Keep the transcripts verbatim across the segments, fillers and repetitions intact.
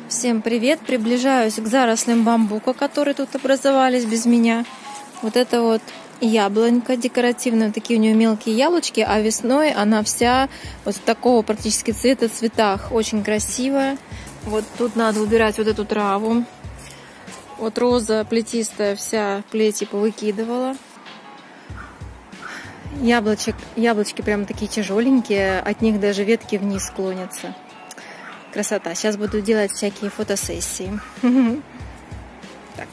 Всем привет! Приближаюсь к зарослям бамбука, которые тут образовались без меня. Вот это вот яблонька декоративная, такие у нее мелкие яблочки, а весной она вся вот такого практически цвета, цветах. Очень красивая. Вот тут надо убирать вот эту траву. Вот роза плетистая вся плети повыкидывала. Яблочек, яблочки прям такие тяжеленькие, от них даже ветки вниз склонятся. Красота. Сейчас буду делать всякие фотосессии. Так.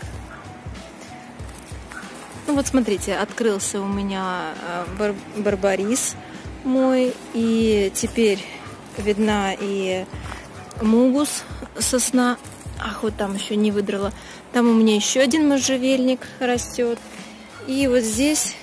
Ну вот смотрите, открылся у меня бар барбарис мой, и теперь видна и мугус, сосна. Ах, вот там еще не выдрала. Там у меня еще один можжевельник растет. И вот здесь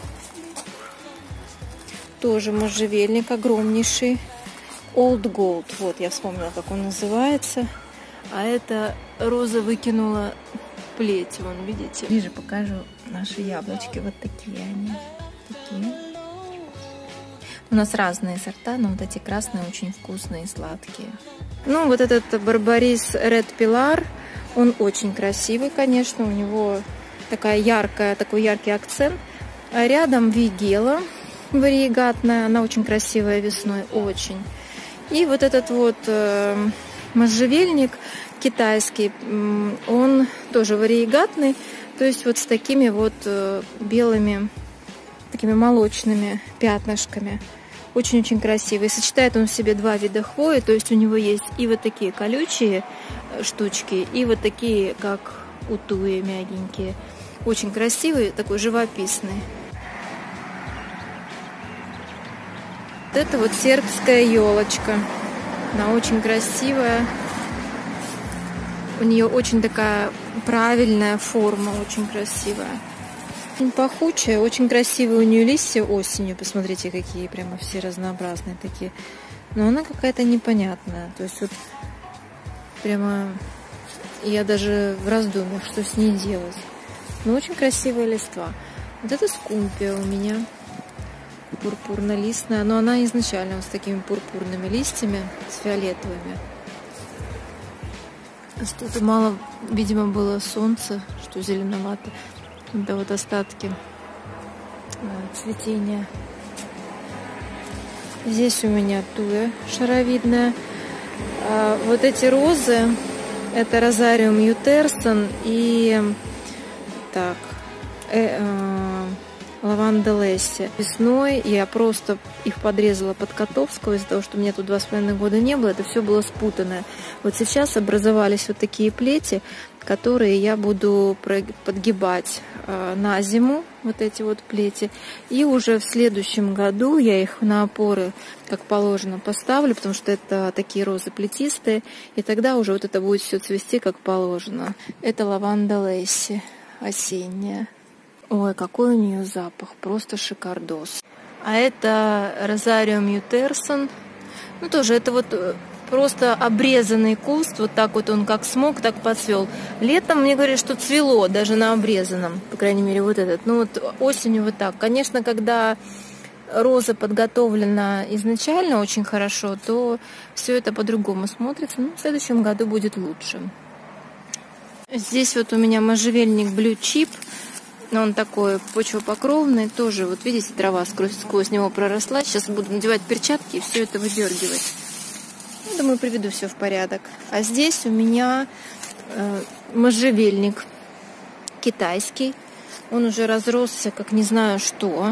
тоже можжевельник огромнейший. Old Gold. Вот, я вспомнила, как он называется. А это роза выкинула плеть. Вон, видите? Ближе покажу наши яблочки. Вот такие они. Такие. У нас разные сорта, но вот эти красные очень вкусные и сладкие. Ну, вот этот барбарис Red Pilar, он очень красивый, конечно. У него такая яркая, такой яркий акцент. А рядом вигела вариегатная. Она очень красивая весной, очень. И вот этот вот э, можжевельник китайский, э, он тоже вариегатный, то есть вот с такими вот э, белыми, такими молочными пятнышками. Очень-очень красивый. Сочетает он в себе два вида хвои, то есть у него есть и вот такие колючие штучки, и вот такие, как у туи, мягенькие. Очень красивый, такой живописный. Вот это вот сербская елочка. Она очень красивая. У нее очень такая правильная форма, очень красивая. Очень пахучая, очень красивые у нее листья осенью. Посмотрите, какие прямо все разнообразные такие. Но она какая-то непонятная. То есть вот прямо я даже в раздумьях, что с ней делать. Но очень красивая листва. Вот это скумпия у меня. Пурпурно-листная, но она изначально вот с такими пурпурными листьями, с фиолетовыми. Что-то мало, видимо, было солнца, что зеленовато. Это вот остатки цветения. Здесь у меня туя шаровидная. А вот эти розы, это розариум ютерсон и так, э, э, лаванда Лесси. Весной я просто их подрезала под Котовского из-за того, что у меня тут два с половиной года не было. Это все было спутанное. Вот сейчас образовались вот такие плети, которые я буду подгибать э, на зиму, вот эти вот плети. И уже в следующем году я их на опоры, как положено, поставлю, потому что это такие розы плетистые. И тогда уже вот это будет все цвести, как положено. Это лаванда Лесси осенняя. Ой, какой у нее запах, просто шикардос. А это розариум ютерсон. Ну, тоже это вот просто обрезанный куст. Вот так вот он как смог, так подцвел. Летом мне говорят, что цвело даже на обрезанном. По крайней мере, вот этот. Ну, вот осенью вот так. Конечно, когда роза подготовлена изначально очень хорошо, то все это по-другому смотрится. Ну, в следующем году будет лучше. Здесь вот у меня можжевельник Blue Chip. Он такой почвопокровный, тоже, вот видите, трава сквозь, сквозь него проросла. Сейчас буду надевать перчатки и все это выдергивать. Ну, думаю, приведу все в порядок. А здесь у меня э, можжевельник китайский. Он уже разросся, как не знаю что.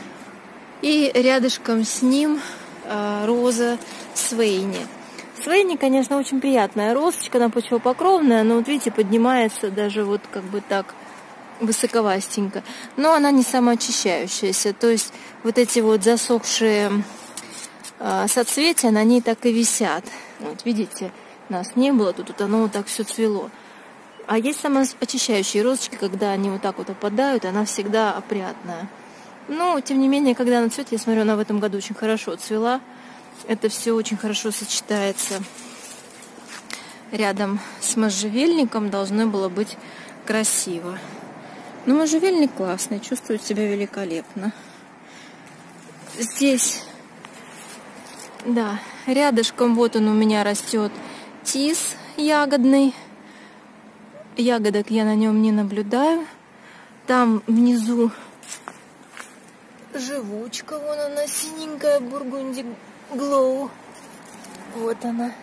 И рядышком с ним э, роза Свейни. Свейни, конечно, очень приятная розочка, она почвопокровная, но вот видите, поднимается даже вот как бы так высоковастенько, но она не самоочищающаяся, то есть вот эти вот засохшие э, соцветия на ней так и висят. Вот видите, нас не было, тут вот оно вот так все цвело. А есть самоочищающие розочки, когда они вот так вот опадают, она всегда опрятная. Но тем не менее, когда она цветет, я смотрю, она в этом году очень хорошо цвела. Это все очень хорошо сочетается. Рядом с можжевельником должно было быть красиво. Но можжевельник классный, чувствует себя великолепно. Здесь, да, рядышком вот он у меня растет тис ягодный. Ягодок я на нем не наблюдаю. Там внизу живучка, вон она синенькая, Бургунди Глоу. Вот она.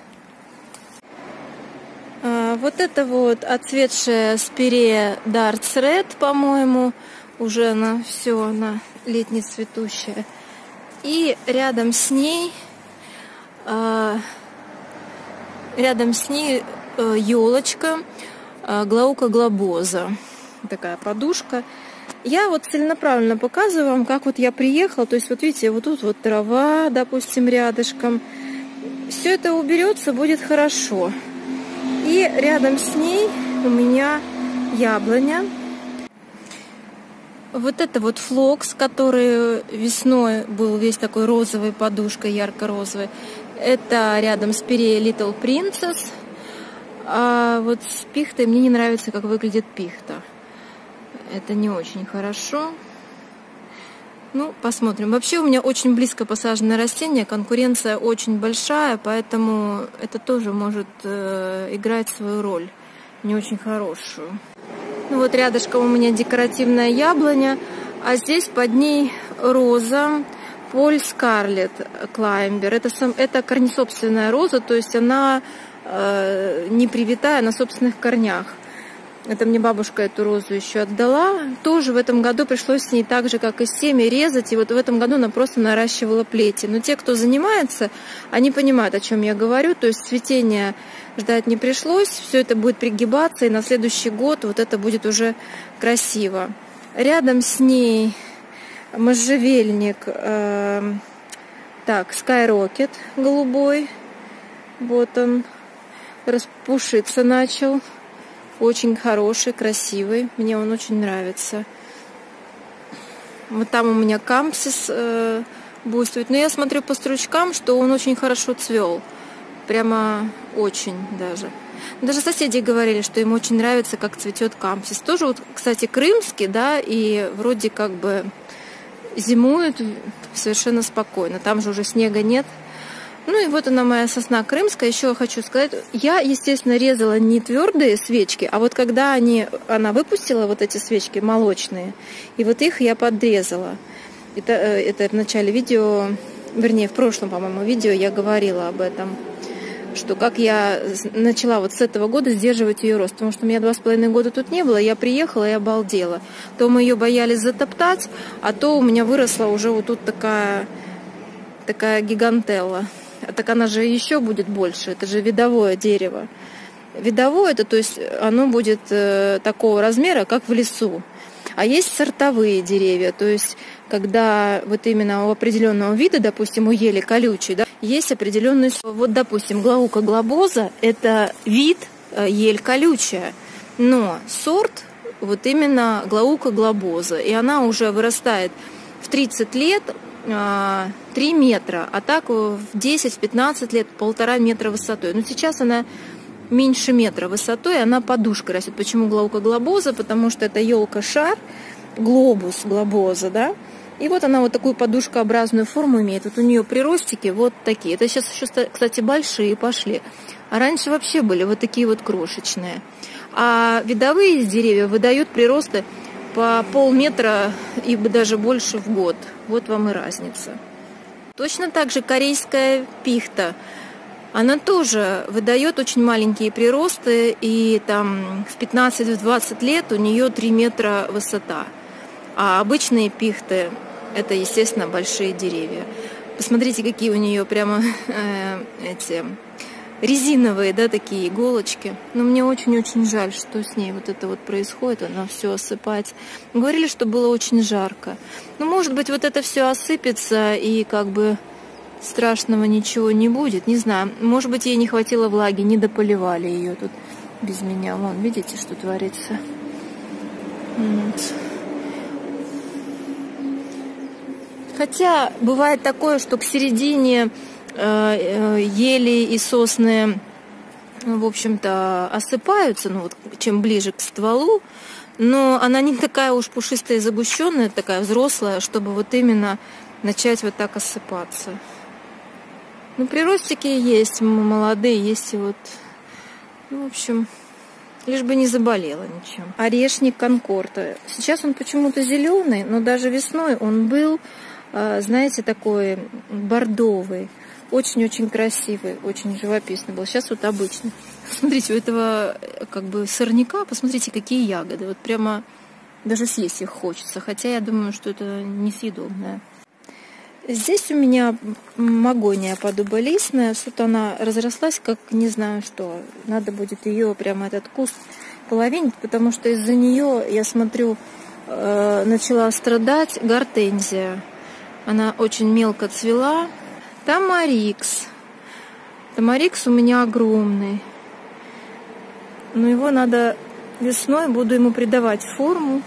А, вот это вот отцветшая спирея Darts Red, по-моему, уже она все, она летне цветущая. И рядом с ней, а, рядом с ней а, елочка а, Glauca globosa. Такая подушка. Я вот целенаправленно показываю вам, как вот я приехала. То есть вот видите, вот тут вот трава, допустим, рядышком. Все это уберется, будет хорошо. И рядом с ней у меня яблоня. Вот это вот флокс, который весной был весь такой розовой подушкой, ярко-розовой. Это рядом с перьей Little Princess. А вот с пихтой мне не нравится, как выглядит пихта. Это не очень хорошо. Ну, посмотрим. Вообще у меня очень близко посаженное растение, конкуренция очень большая, поэтому это тоже может э, играть свою роль, не очень хорошую. Ну вот рядышком у меня декоративная яблоня, а здесь под ней роза Поль Scarlet Climber. Это, сам, это корнесобственная роза, то есть она э, не привитая на собственных корнях. Это мне бабушка эту розу еще отдала. Тоже в этом году пришлось с ней так же, как и с теми, резать. И вот в этом году она просто наращивала плети. Но те, кто занимается, они понимают, о чем я говорю. То есть цветения ждать не пришлось. Все это будет пригибаться. И на следующий год вот это будет уже красиво. Рядом с ней можжевельник. Э, так, Skyrocket голубой. Вот он. Распушиться начал. Очень хороший, красивый. Мне он очень нравится. Вот там у меня кампсис э, буйствует. Но я смотрю по стручкам, что он очень хорошо цвел. Прямо очень даже. Даже соседи говорили, что им очень нравится, как цветет кампсис. Тоже, вот, кстати, крымский, да, и вроде как бы зимует совершенно спокойно. Там же уже снега нет. Ну и вот она моя сосна крымская. Еще хочу сказать, я, естественно, резала не твердые свечки, а вот когда они, она выпустила вот эти свечки молочные, и вот их я подрезала. Это, это в начале видео, вернее, в прошлом, по-моему, видео я говорила об этом, что как я начала вот с этого года сдерживать ее рост, потому что у меня два с половиной года тут не было, я приехала и обалдела. То мы ее боялись затоптать, а то у меня выросла уже вот тут такая, такая гигантелла. Так она же еще будет больше, это же видовое дерево. Видовое, это то есть оно будет э, такого размера, как в лесу. А есть сортовые деревья, то есть когда вот именно у определенного вида, допустим, у ели колючей, да, есть определенный... Вот, допустим, Glauca globosa – это вид э, ель колючая, но сорт вот именно Glauca globosa, и она уже вырастает в тридцать лет, три метра, а так в десять-пятнадцать лет полтора метра высотой. Но сейчас она меньше метра высотой, она подушкой растет. Почему Glauca globosa? Потому что это елка-шар, глобус globosa, да? И вот она вот такую подушкообразную форму имеет. Вот у нее приростики вот такие. Это сейчас еще, кстати, большие пошли. А раньше вообще были вот такие вот крошечные. А видовые деревья выдают приросты по полметра и даже больше в год. Вот вам и разница. Точно так же корейская пихта. Она тоже выдает очень маленькие приросты, и там в пятнадцать-двадцать лет у нее три метра высота. А обычные пихты – это, естественно, большие деревья. Посмотрите, какие у нее прямо э, эти... резиновые, да, такие иголочки. Но мне очень-очень жаль, что с ней вот это вот происходит. Она все осыпается. Говорили, что было очень жарко. Ну, может быть, вот это все осыпется и как бы страшного ничего не будет. Не знаю. Может быть, ей не хватило влаги, не дополивали ее тут без меня. Вон, видите, что творится. Вот. Хотя бывает такое, что к середине ели и сосны, в общем-то, осыпаются, ну вот чем ближе к стволу, но она не такая уж пушистая и загущенная, такая взрослая, чтобы вот именно начать вот так осыпаться. Ну, приростики есть молодые, есть и вот Ну, в общем, лишь бы не заболела ничем. Орешник конкорда. Сейчас он почему-то зеленый, но даже весной он был, знаете, такой бордовый. Очень-очень красивый, очень живописный был. Сейчас вот обычный. Смотрите, у этого как бы сорняка, посмотрите, какие ягоды. Вот прямо даже съесть их хочется. Хотя я думаю, что это несъедобное. Здесь у меня магония подуболистная. Тут она разрослась, как не знаю что. Надо будет ее, прямо этот куст, половинить, потому что из-за нее, я смотрю, э, начала страдать гортензия. Она очень мелко цвела. Тамарикс. Тамарикс у меня огромный. Но его надо весной, буду ему придавать форму.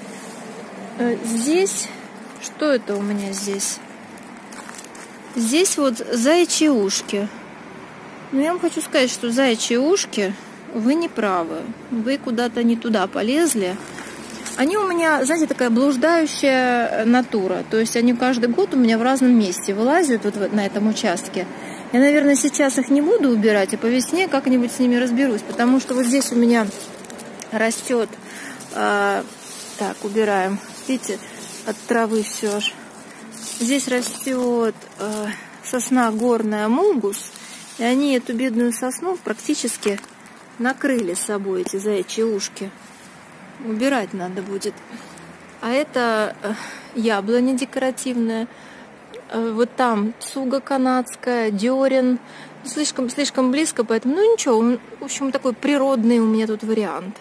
Здесь, что это у меня здесь? Здесь вот заячьи ушки. Но я вам хочу сказать, что заячьи ушки, вы не правы. Вы куда-то не туда полезли. Они у меня, знаете, такая блуждающая натура. То есть они каждый год у меня в разном месте вылазят вот на этом участке. Я, наверное, сейчас их не буду убирать, а по весне как-нибудь с ними разберусь. Потому что вот здесь у меня растет... Э, так, убираем. Видите, от травы все аж. Здесь растет э, сосна горная мулгус. И они эту бедную сосну практически накрыли собой, эти заячьи ушки. Убирать надо будет. А это яблоня декоративная. Вот там цуга канадская, дёрен. Слишком, слишком близко, поэтому, ну ничего. В общем, такой природный у меня тут вариант.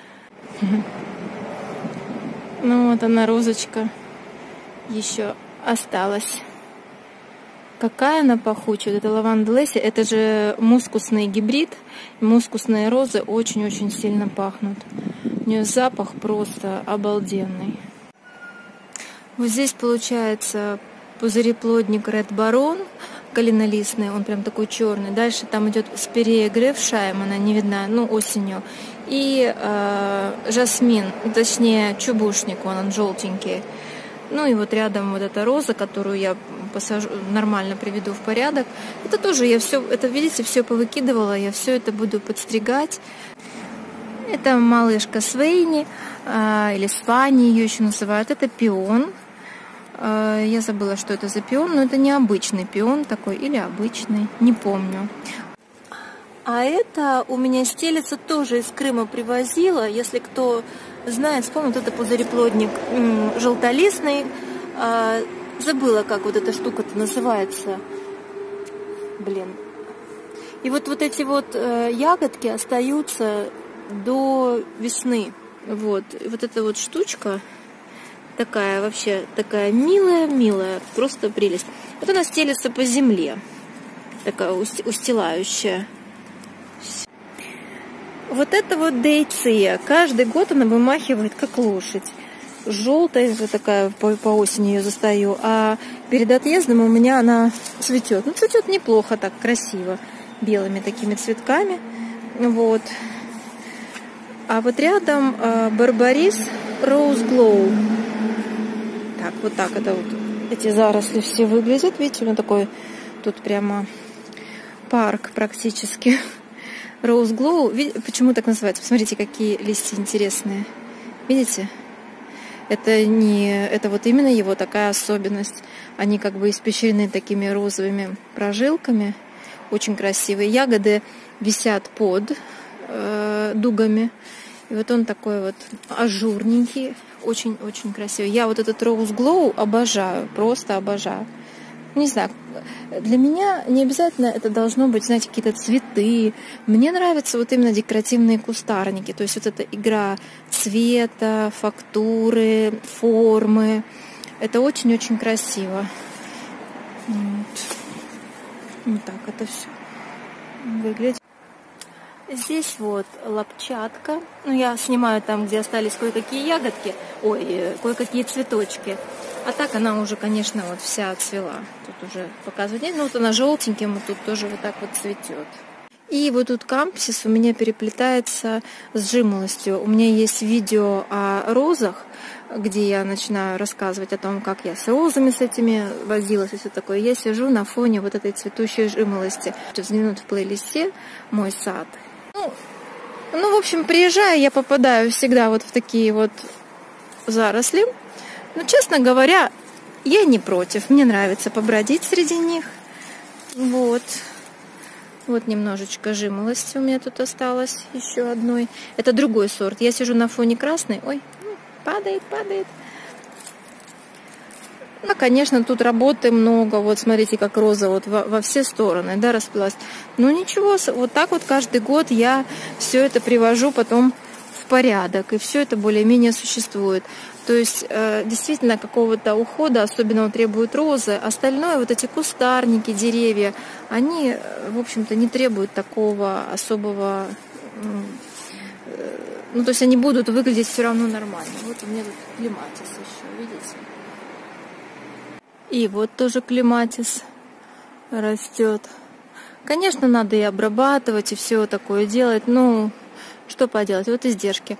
Ну вот она, розочка, еще осталась. Какая она пахучая. Это лаванда Лесси. Это же мускусный гибрид. Мускусные розы очень-очень сильно пахнут. У нее запах просто обалденный. Вот здесь получается пузыреплодник Ред Барон, калинолистный, он прям такой черный. Дальше там идет спирея Грефшайм, она не видна, ну осенью. И э, жасмин, точнее чубушник, он, он желтенький. Ну и вот рядом вот эта роза, которую я посажу, нормально приведу в порядок. Это тоже я все, это видите, все повыкидывала, я все это буду подстригать. Это малышка Свейни, э, или Свани ее еще называют. Это пион. Э, я забыла, что это за пион, но это не обычный пион такой, или обычный, не помню. А это у меня стелется, тоже из Крыма привозила. Если кто знает, вспомнит, это пузыреплодник желтолистный. Э, забыла, как вот эта штука-то называется. Блин. И вот, вот эти вот э, ягодки остаются до весны. Вот. И вот эта вот штучка такая вообще, такая милая-милая, просто прелесть. Вот она стелется по земле, такая устилающая. Вот это вот дейция. Каждый год она вымахивает, как лошадь. Желтая такая, по, по осени ее застаю. А перед отъездом у меня она цветет. Ну, цветет неплохо, так красиво. Белыми такими цветками. Вот. А вот рядом э, барбарис Rose Glow. Так, вот так это вот эти заросли все выглядят. Видите, он такой, тут прямо парк практически. Rose Glow. Видите, почему так называется? Посмотрите, какие листья интересные. Видите? Это не, это вот именно его такая особенность. Они как бы испещрены такими розовыми прожилками. Очень красивые. Ягоды висят под э, дугами. И вот он такой вот ажурненький, очень-очень красивый. Я вот этот Rose Glow обожаю, просто обожаю. Не знаю, для меня не обязательно это должно быть, знаете, какие-то цветы. Мне нравятся вот именно декоративные кустарники. То есть вот эта игра цвета, фактуры, формы. Это очень-очень красиво. Вот. Вот так это все выглядит. Здесь вот лапчатка. Ну, я снимаю там, где остались кое-какие ягодки. Ой, кое-какие цветочки. А так она уже, конечно, вот вся отцвела. Тут уже показывать нет. Ну, вот она желтеньким, вот тут тоже вот так вот цветет. И вот тут кампсис у меня переплетается с жимолостью. У меня есть видео о розах, где я начинаю рассказывать о том, как я с розами с этими возилась и все такое. Я сижу на фоне вот этой цветущей жимолости. Взглянуть в плейлисте «Мой сад». Ну, ну, в общем, приезжая, я попадаю всегда вот в такие вот заросли. Но, честно говоря, я не против. Мне нравится побродить среди них. Вот. Вот немножечко жимолости у меня тут осталось еще одной. Это другой сорт. Я сижу на фоне красной. Ой, падает, падает. Ну, конечно, тут работы много. Вот смотрите, как роза вот во, во все стороны, да, расплылась. Ну ничего, вот так вот каждый год я все это привожу потом в порядок. И все это более-менее существует. То есть, э, действительно, какого-то ухода особенного требуют розы. Остальное, вот эти кустарники, деревья, они, в общем-то, не требуют такого особого... Э, ну, то есть они будут выглядеть все равно нормально. Вот у меня тут клематис еще, видите? И вот тоже клематис растет. Конечно, надо и обрабатывать, и все такое делать. Ну, что поделать, вот издержки.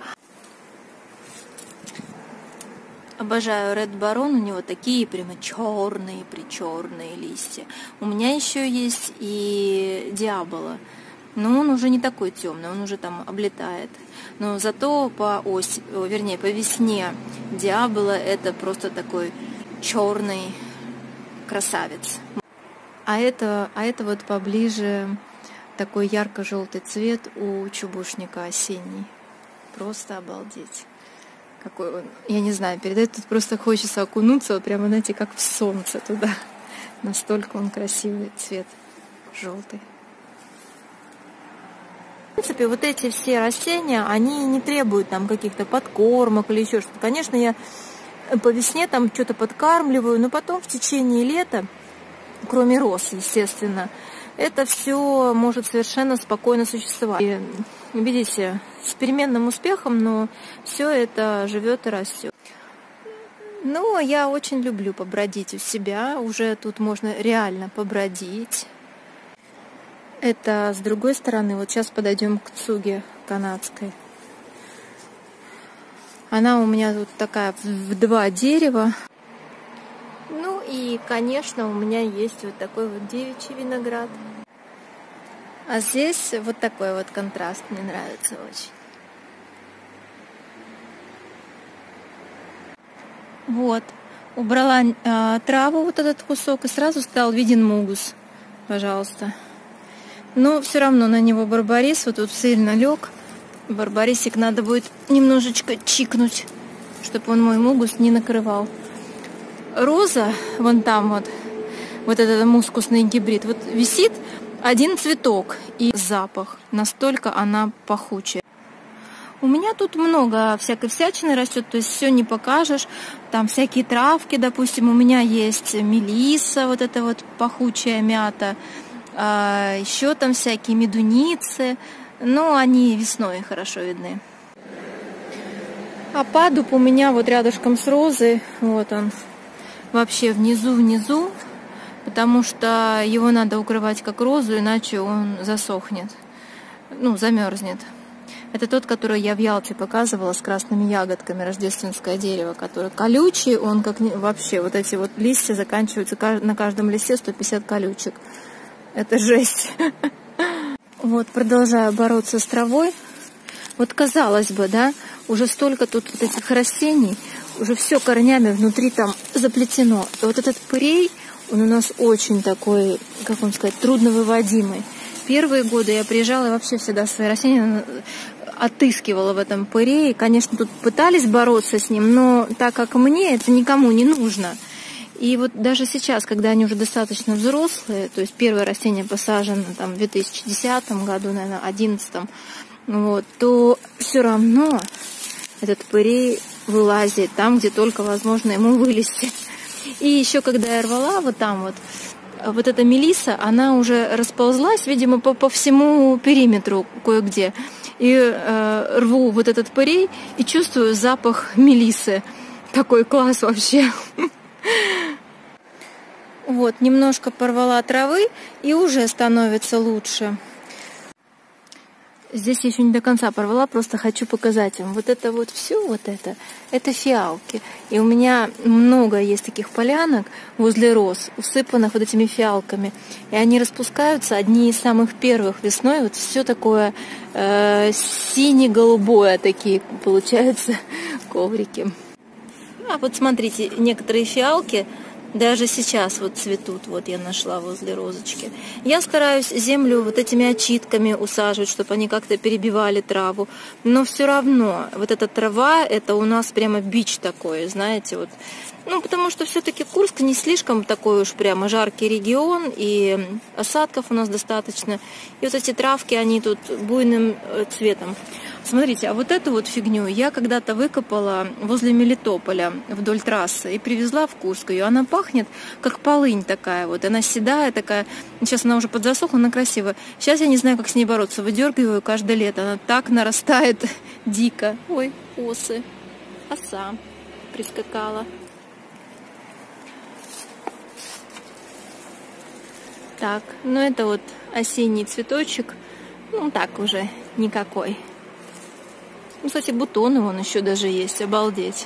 Обожаю Red Baron, у него такие прямо черные, причерные листья. У меня еще есть и Диабола, но он уже не такой темный, он уже там облетает. Но зато по оси, вернее, по весне Диабола это просто такой черный красавец. А это, а это вот поближе такой ярко-желтый цвет у чубушника осенний. Просто обалдеть. Какой он, я не знаю, передать тут просто хочется окунуться, вот прямо, знаете, как в солнце туда. Настолько он красивый цвет, желтый. В принципе, вот эти все растения, они не требуют там каких-то подкормок или еще что-то. Конечно, я по весне там что-то подкармливаю, но потом в течение лета, кроме роз, естественно, это все может совершенно спокойно существовать. И, видите, с переменным успехом, но все это живет и растет. Ну, я очень люблю побродить у себя. Уже тут можно реально побродить. Это с другой стороны. Вот сейчас подойдем к цуге канадской. Она у меня тут такая в два дерева. Ну и, конечно, у меня есть вот такой вот девичий виноград. А здесь вот такой вот контраст мне нравится очень. Вот, убрала э, траву, вот этот кусок, и сразу стал виден мугус. Пожалуйста. Но все равно на него барбарис вот тут сильно лег. Барбарисик надо будет немножечко чикнуть, чтобы он мой мугус не накрывал. Роза, вон там вот, вот этот мускусный гибрид, вот висит один цветок и запах, настолько она пахучая. У меня тут много всякой всячины растет, то есть все не покажешь. Там всякие травки, допустим, у меня есть мелисса, вот эта вот пахучая мята, а еще там всякие медуницы, но они весной хорошо видны. А падуб у меня вот рядышком с розой, вот он, вообще внизу-внизу. Потому что его надо укрывать как розу, иначе он засохнет, ну, замерзнет. Это тот, который я в Ялте показывала с красными ягодками, рождественское дерево, которое колючий, он как вообще, вот эти вот листья заканчиваются, на каждом листе сто пятьдесят колючек. Это жесть. Вот, продолжаю бороться с травой. Вот казалось бы, да, уже столько тут вот этих растений, уже все корнями внутри там заплетено. И вот этот пырей, он у нас очень такой, как вам сказать, трудновыводимый. Первые годы я приезжала и вообще всегда свои растения отыскивала в этом пырее. Конечно, тут пытались бороться с ним, но так как мне это никому не нужно. И вот даже сейчас, когда они уже достаточно взрослые, то есть первое растение посажено там, в две тысячи десятом году, наверное, в две тысячи одиннадцатом, вот, то все равно этот пырей вылазит там, где только возможно ему вылезти. И еще когда я рвала вот там вот, вот эта мелисса, она уже расползлась, видимо, по, по всему периметру кое-где. И э, рву вот этот пырей и чувствую запах мелиссы. Такой класс вообще. Вот, немножко порвала травы и уже становится лучше. Здесь я еще не до конца порвала, просто хочу показать вам. Вот это вот все, вот это, это фиалки. И у меня много есть таких полянок возле роз, усыпанных вот этими фиалками. И они распускаются, одни из самых первых весной. Вот все такое э, сине-голубое такие получаются коврики. А вот смотрите, некоторые фиалки даже сейчас вот цветут. Вот я нашла возле розочки. Я стараюсь землю вот этими очитками усаживать, чтобы они как-то перебивали траву. Но все равно вот эта трава, это у нас прямо бич такой, знаете, вот. Ну, потому что все-таки Курск не слишком такой уж прямо жаркий регион, и осадков у нас достаточно. И вот эти травки, они тут буйным цветом. Смотрите, а вот эту вот фигню я когда-то выкопала возле Мелитополя вдоль трассы и привезла в Курск ее. Она пахнет как полынь такая вот, она седая такая. Сейчас она уже подзасохла, она красивая. Сейчас я не знаю, как с ней бороться. Выдергиваю ее каждое лето, она так нарастает дико. Ой, осы, оса прискакала. Так, ну это вот осенний цветочек, ну так уже никакой. Ну, кстати, бутоны вон еще даже есть, обалдеть.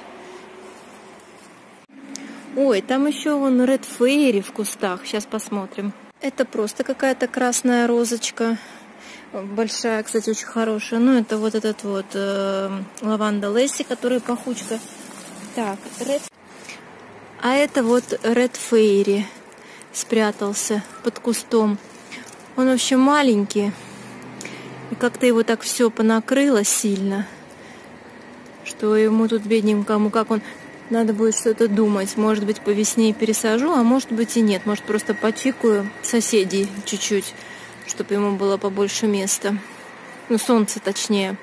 Ой, там еще вон Red Fairy в кустах, сейчас посмотрим. Это просто какая-то красная розочка, большая, кстати, очень хорошая. Ну, это вот этот вот э, лаванда Лесси, которая пахучка. Так, Red... А это вот Red Fairy. Спрятался под кустом. Он вообще маленький. И как-то его так все понакрыло сильно, что ему тут бедненькому, как он... Надо будет что-то думать. Может быть, по весне пересажу, а может быть и нет. Может, просто почикаю соседей чуть-чуть, чтобы ему было побольше места. Ну, солнце точнее.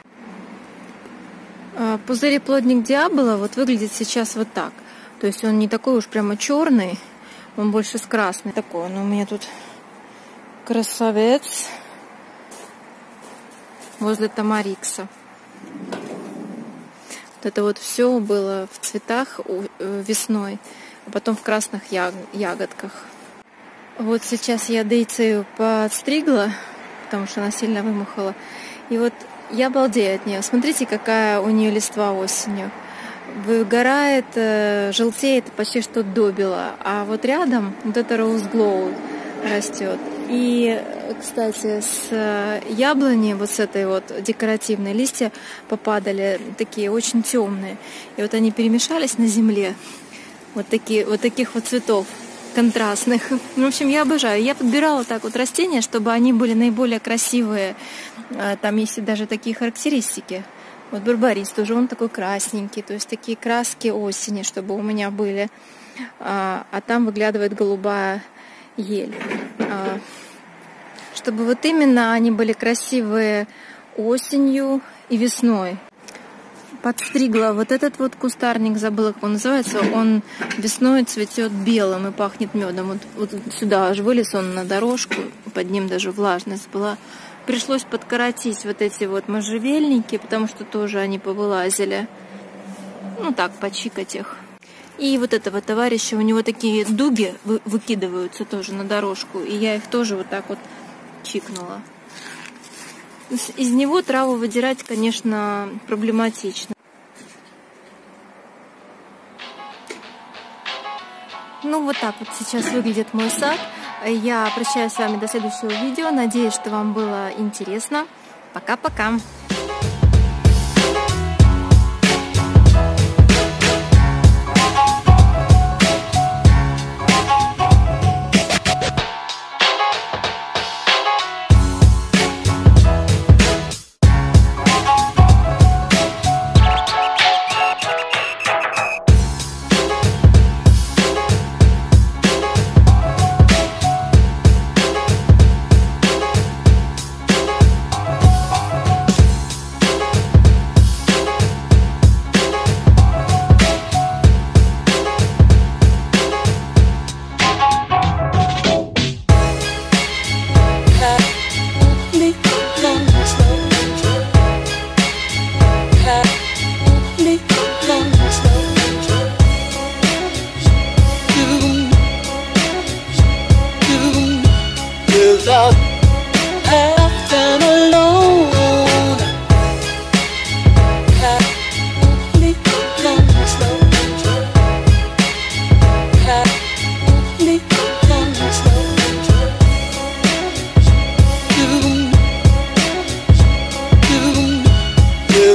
Пузыреплодник Диабола вот выглядит сейчас вот так. То есть он не такой уж прямо черный. Он больше с красной такой. Но у меня тут красавец возле Тамарикса. Вот это вот все было в цветах весной, а потом в красных ягодках. Вот сейчас я дейцею подстригла, потому что она сильно вымахала. И вот я балдею от нее. Смотрите, какая у нее листва осенью. Выгорает, желтеет почти что до бела. А вот рядом вот это Rose Glow растет. И, кстати, с яблони, вот с этой вот декоративной, листья попадали такие очень темные. И вот они перемешались на земле. Вот, такие, вот таких вот цветов контрастных. В общем, я обожаю. Я подбирала так вот растения, чтобы они были наиболее красивые. Там есть даже такие характеристики. Вот барбарис тоже, он такой красненький, то есть такие краски осени, чтобы у меня были. А, а там выглядывает голубая ель. А, чтобы вот именно они были красивые осенью и весной. Подстригла вот этот вот кустарник, забыла, как он называется. Он весной цветет белым и пахнет медом. Вот, вот сюда аж вылез он на дорожку, под ним даже влажность была. Пришлось подкоротить вот эти вот можжевельники, потому что тоже они повылазили. Ну так, почикать их. И вот этого товарища, у него такие дуги вы, выкидываются тоже на дорожку. И я их тоже вот так вот чикнула. Из него траву выдирать, конечно, проблематично. Ну вот так вот сейчас выглядит мой сад. Я прощаюсь с вами до следующего видео. Надеюсь, что вам было интересно. Пока-пока!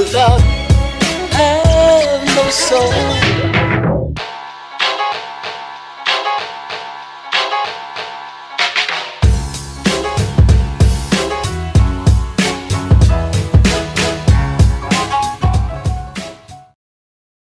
love, have no soul.